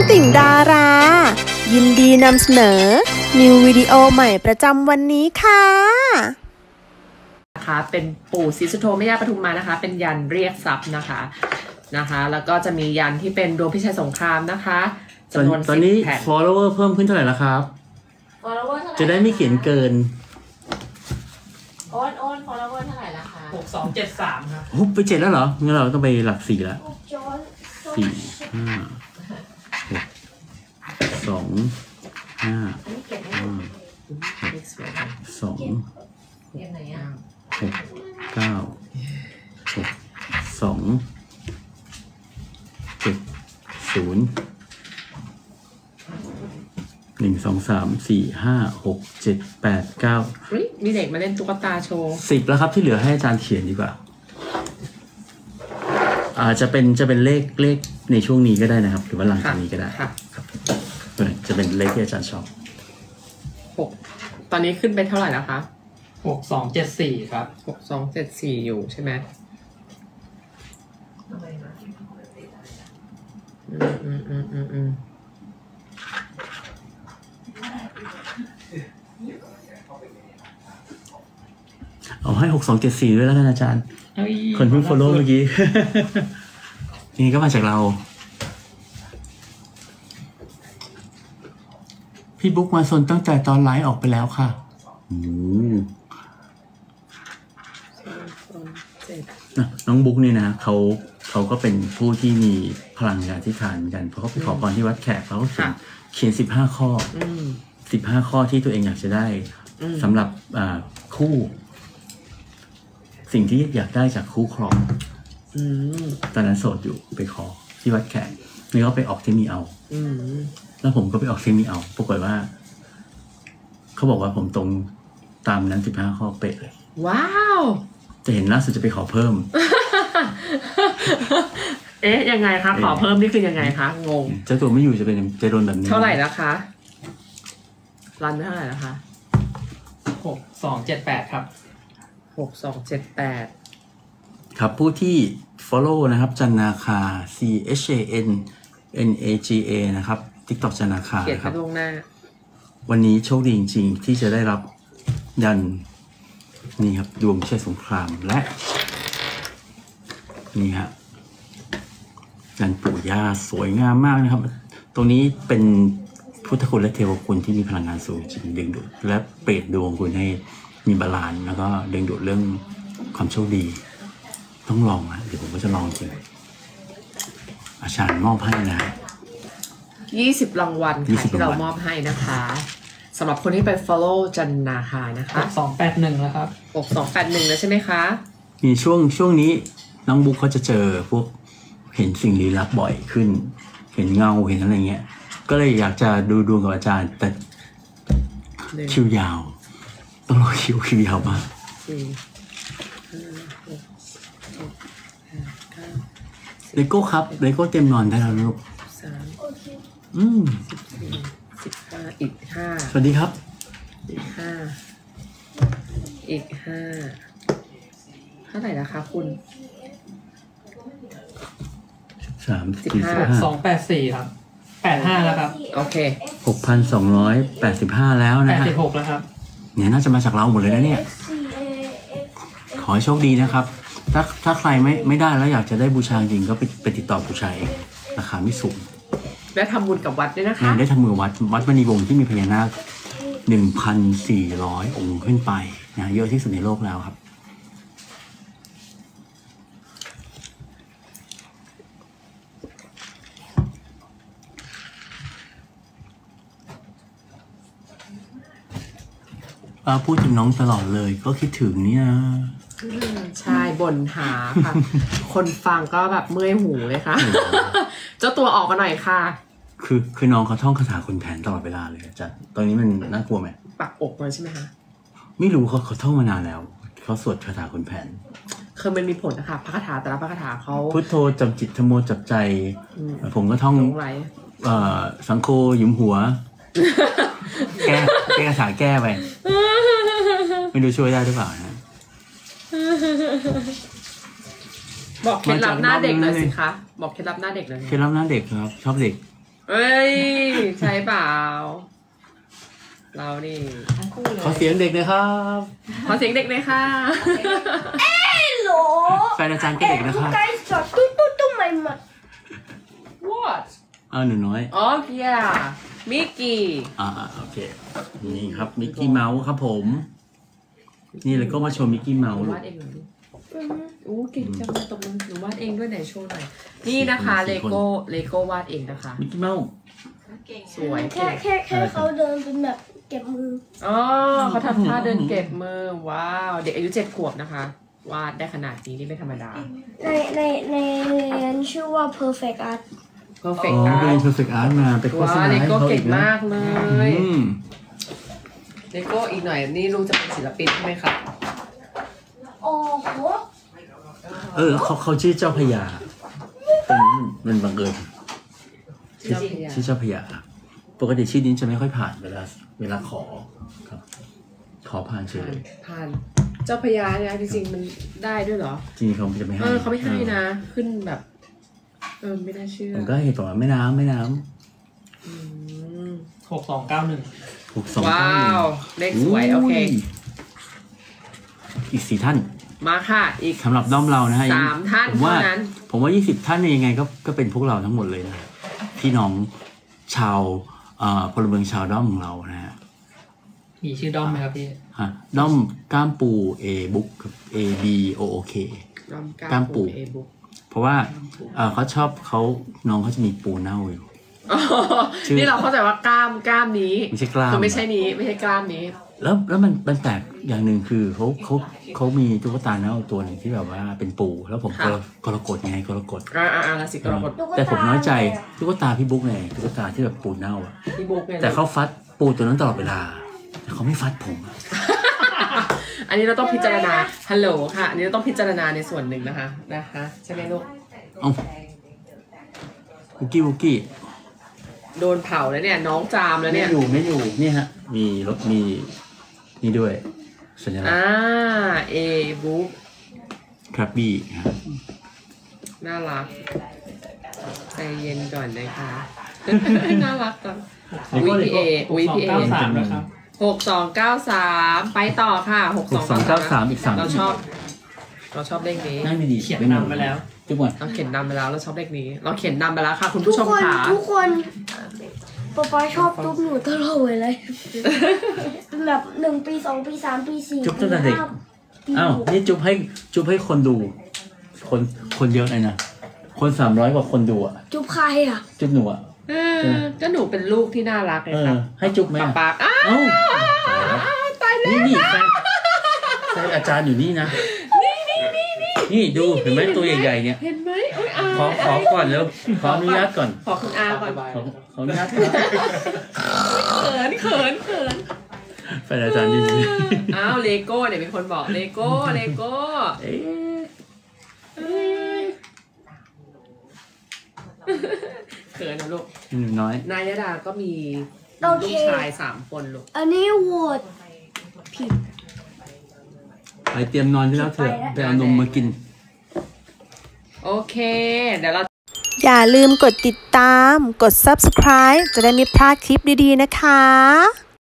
ติ่งดารายินดีนำเสนอนิววิดีโอใหม่ประจำวันนี้ค่ะนะคะเป็นปู่ศรีสุโธแม่ย่าปทุมมานะคะเป็นยันเรียกทรัพย์นะคะแล้วก็จะมียันที่เป็นดวงพิชัยสงครามนะคะจำนวนตอนนี้ 10 แผ่น follower เพิ่มขึ้นเท่าไหร่แล้วครับ follower เท่าไหร่จะได้ไม่เขียนเกินโอน follower เท่าไหร่ละคะ 6273ครับฮุบไป7แล้วเหรองั้นเราต้องไปหลัก4แล้ว4 5 6 2 5 2 ไหนอ่ะ 6 9 6 2 7 0 1 2 3 4 5 6 7 8 9 มีเด็กมาเล่นตุ๊กตาโชว์ 10แล้วครับที่เหลือให้อาจารย์เขียนดีกว่าจะเป็นเลขในช่วงนี้ก็ได้นะครับหรือว่าหลังจากนี้ก็ได้ครับจะเป็นเลขที่อาจารย์ชอบตอนนี้ขึ้นไปเท่าไหร่แล้วคะ 6274ครับ 6274อยู่ใช่ไหมเอาให้6274ด้วยแล้วกันอาจารย์คนเพิ่ง follow เมื่อกี้ นี่ก็มาจากเราพี่บุ๊กมาซนตั้งแต่ตอนไลฟ์ออกไปแล้วค่ะน้องบุ๊กนี่นะเขาก็เป็นผู้ที่มีพลังงานที่ทานกันเพราะเขาไปขอพรที่วัดแขกเขาเขียน15 ข้อ15 ข้อที่ตัวเองอยากจะได้สำหรับคู่สิ่งที่อยากได้จากคู่ครองตอนนั้นโสดอยู่ไปขอที่วัดแขกแล้วก็ไปออกที่มีเอาแล้วผมก็ไปออกที่มีเอาปรากฏว่าเขาบอกว่าผมตรงตามนั้น15 ข้อเป๊ะเลยว้าวจะเห็นล่าสุดจะไปขอเพิ่มยังไงคะขอเพิ่มนี่คือยังไงคะงงเจ้าตัวไม่อยู่จะโดนแบบนี้เท่าไหร่แล้วคะรันเท่าไหร่แล้วคะ 6278ครับ 6278 ครับผู้ที่ follow นะครับจันนาคา CHANNAGA นะครับ TikTok จันนาคาเขียนไปล่วงหน้าวันนี้โชคดีจริงๆที่จะได้รับยันนี่ครับดวงพิชัยสงครามและนี่ฮะยันปู่ย่าสวยงามมากนะครับตรงนี้เป็นพุทธคุณและเทวคุณที่มีพลังงานสูงจริงดึงดูดและเปรตดวงคุณให้มีบาลานซ์แล้วก็ดึงดูดเรื่องความโชคดีต้องลองนะเดี๋ยวผมก็จะลองจริงอาจารย์มอบให้นะ 20 รางวัลค่ะที่เรามอบให้นะคะสำหรับคนที่ไป follow จันนาคานะคะ 6281แล้วครับ 6281แล้วใช่ไหมคะมีช่วงนี้น้องบุ๊กเขาจะเจอพวกเห็นสิ่งลี้ลับบ่อยขึ้นเห็นเงาเห็นอะไรเงี้ยก็เลยอยากจะดูดวงกับอาจารย์แต่คิวยาวต้องรอคิวยาวมากเลโก้ครับเลโก้เต็มนอนได้แล้วลูก 15อีก5 สวัสดีครับอีก5เท่าไหร่นะคะคุณ 6284ครับ85แล้วครับโอเค 6,285 แล้วนะ 86แล้วครับเนี่ยน่าจะมาจากเราหมดเลยนะเนี่ยขอให้โชคดีนะครับถ้าใครไม่ได้แล้วอยากจะได้บูชาจริงก็ไปติดต่อบูชาเองราคาไม่สูงได้ทำบุญกับวัดด้วยนะคะได้ทำบุญวัดมณีวงศ์ที่มีพญานาค 1,400 องค์ขึ้นไปนะเยอะที่สุดในโลกแล้วครับพูดถึงน้องตลอดเลยก็คิดถึงเนี่ยใช่บ่นหาค่ะ คนฟังก็แบบเมื่อยหูเลยค่ะ เจ้าตัวออกมาหน่อยค่ะคือน้องเขาท่องคาถาขุนแผนตลอดเวลาเลยอาจารย์ตอนนี้มันน่ากลัวไหมปักอกเลยใช่ไหมคะไม่รู้เขาท่องมานานแล้วเขาสวดคาถาขุนแผนคือมันมีผลนะคะพระคาถาแต่ละพระคาถาเขาพุทโธจับจิตธโมจับใจผมก็ท่องสังโฆหยุมหัวแก้คาถาแก้ไปไม่รู้ช่วยได้หรือเปล่านะบอกเคล็ดลับหน้าเด็กหน่อยสิคะบอกเคล็ดลับหน้าเด็กเลยเคล็ดลับหน้าเด็กครับชอบเด็กเอ้ยใช่เปล่าเรานี่ทั้งคู่เลยขอเสียงเด็กหนะครับขอเสียงเด็กเลยค่ะ Hello. แฟนอาจารย์ก็เด็กนะค You รับ guys are to my mouth. What หนูน้อยอ๋อเกียมิกกี้โอเคนี่ครับมิกกี้เมาส์ครับผม นี่แล้วก็มาโชว์มิกกี้เมาส์ลูวาก ดเองเหรอโอ้เก่งจังเลยตบมือหนูวาดเองด้วยไหนโชว์หน่อยนี่นะคะเลโก้วาดเองนะคะมิกกี้เมาส์เก่งสวยแค่เขาเดินเป็นแบบเก็บมืออ๋อเขาทำท่าเดินเก็บมือว้าวเด็กอายุ7 ขวบนะคะ วาดได้ขนาดนี้นี่ไม่ธรรมดาในเรียนชื่อว่า perfect art perfect เรีย art น perfect art มาไปโฆษว้าณาเลให้โก้เขาเก่อีงกนะมากเลยอืมเลโก้อีกหน่อยนี่ลูกจะเป็นศิลปินใช่ไหมคะโอ้โหแล้วเขาชื่อเจ้าพญาตรงนี้มันบังเอิญเจ้าพญาชื่อเจ้าพญาปกติชื่อนี้จะไม่ค่อยผ่านเวลาขอครับ ขอผ่านเฉยผ่านเจ้าพญาเนี่ยจริงๆมันได้ด้วยเหรอจริงๆเขาจะไม่ให้เขาไม่ให้นะ ขึ้นแบบไม่น่าเชื่อผมก็เห็นบอกว่าแม่น้ำอืม 6291 ถูก2 ว้าวเลขสวยโอเคอีก4 ท่านมาค่ะอีกสำหรับด้อมเรานะฮะ 3 ท่านผมว่าเท่านั้นผมว่า20 ท่านเนี่ยยังไงก็เป็นพวกเราทั้งหมดเลยนะพี่น้องชาวพลเมืองชาวด้อมของเรานะฮะมีชื่อด้อมไหมครับพี่ด้อมก้ามปูA book A B O O K กล้ามปูเอบุ๊กเพราะว่าเขาชอบน้องเขาจะมีปูเน่าอยู่ ชื่อนี่เราเข้าใจว่ากล้ามนี้ไม่ใช่กล้ามคือไม่ใช่นี้ไม่ใช่กล้ามนี้แล้วมันแปลกอย่างหนึ่งคือเขามีตุ๊กตาเน่าตัวหนึ่งที่แบบว่าเป็นปูแล้วผมกรกฎไงกรกฎราศีกรกฎแต่ผมน้อยใจตุ๊กตาพี่บุ๊กเนี่ยตุ๊กตาที่แบบปูเน่าอ่ะพี่บุ๊กเนี่ยแต่เขาฟัดปูตัวนั้นตลอดเวลาแต่เขาไม่ฟัดผมอะอันนี้เราต้องพิจารณาฮัลโหลค่ะอันนี้เราต้องพิจารณาในส่วนหนึ่งนะคะใช่ไหมลูกเอ้าบุกี้โดนเผาแล้วเนี่ยน้องจามแล้วเนี่ยไม่อยู่นี่ฮะมีรถมีนี่ด้วยสัญลักษณ์เอบุ๊กครับบี้ฮะน่ารักใจเย็นก่อนนะคะ น่ารักจังวีพีเอ 6293นะครับ 6293ไปต่อค่ะ 6293อีก3 เราชอบเลขนี้นั่งดีๆเขียนนำไปแล้วทุกคนเราเขียนนำไปแล้วเราชอบเลขนี้ เราเขียนนำไปแล้วค่ะ คุณผู้ชมค่ะทุกคนป๊าชอบจุ๊บหนูตลอดเลย แบบ1 ปี 2 ปี 3 ปี 4 จุ๊บตั้งแต่เด็กอ้าวนี่จุ๊บให้คนดูคนเยอะเลยนะคน300 กว่าคนดูอ่ะจุ๊บใครอ่ะจุ๊บหนูอ่ะก็หนูเป็นลูกที่น่ารักเลยครับให้จุ๊บไหมปากเอ้าตายแล้วนี่แฟนอาจารย์อยู่นี่นะนี่ดูเห็นไหมตัวใหญ่ๆเนี่ยเห็นไหมโอ้ยขอก่อนแล้วขออนุญาตก่อนขอคุณอาก่อนขออนุญาตเขินแฟนอาจารย์ดีอ้าวเลโก้เนี่ยมีคนบอกเลโก้เอ๊ะเขินนะลูกน้อยนายดาก็มีโอลูเคกชาย3 คนลูกอันนี้โหวตผิดไปเตรียมนอนที่แล้วเถอะไปเอานมมากินโอเคเดี๋ยวเราอย่าลืมกดติดตาม กด subscribe จะได้ไม่พลาดคลิปดีๆนะคะ